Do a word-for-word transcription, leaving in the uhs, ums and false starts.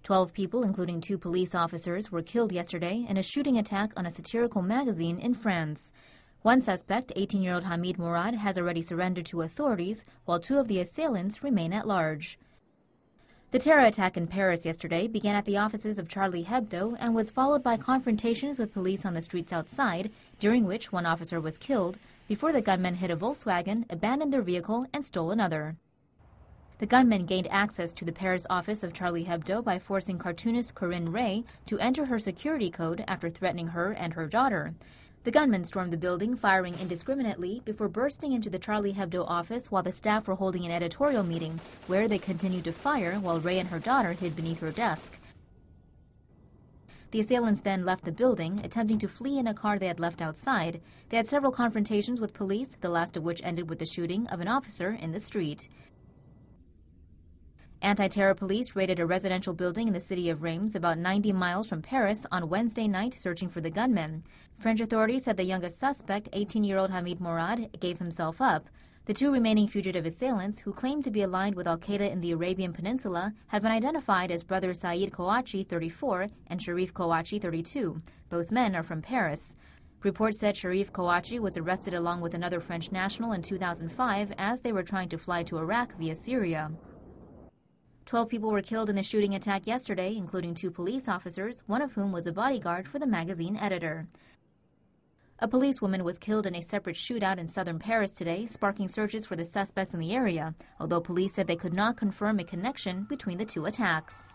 Twelve people, including two police officers, were killed yesterday in a shooting attack on a satirical magazine in France. One suspect, eighteen-year-old Hamid Mourad, has already surrendered to authorities, while two of the assailants remain at large. The terror attack in Paris yesterday began at the offices of Charlie Hebdo and was followed by confrontations with police on the streets outside, during which one officer was killed, before the gunmen hit a Volkswagen, abandoned their vehicle, and stole another. The gunmen gained access to the Paris office of Charlie Hebdo by forcing cartoonist Corinne Ray to enter her security code after threatening her and her daughter. The gunmen stormed the building, firing indiscriminately, before bursting into the Charlie Hebdo office while the staff were holding an editorial meeting, where they continued to fire while Ray and her daughter hid beneath her desk. The assailants then left the building, attempting to flee in a car they had left outside. They had several confrontations with police, the last of which ended with the shooting of an officer in the street. Anti-terror police raided a residential building in the city of Reims, about ninety miles from Paris, on Wednesday night, searching for the gunmen. French authorities said the youngest suspect, eighteen-year-old Hamid Mourad, gave himself up. The two remaining fugitive assailants, who claimed to be aligned with al-Qaeda in the Arabian Peninsula, have been identified as brothers Saeed Kouachi, thirty-four, and Sharif Kouachi, thirty-two. Both men are from Paris. Reports said Sharif Kouachi was arrested along with another French national in two thousand five as they were trying to fly to Iraq via Syria. Twelve people were killed in the shooting attack yesterday, including two police officers, one of whom was a bodyguard for the magazine editor. A policewoman was killed in a separate shootout in southern Paris today, sparking searches for the suspects in the area, although police said they could not confirm a connection between the two attacks.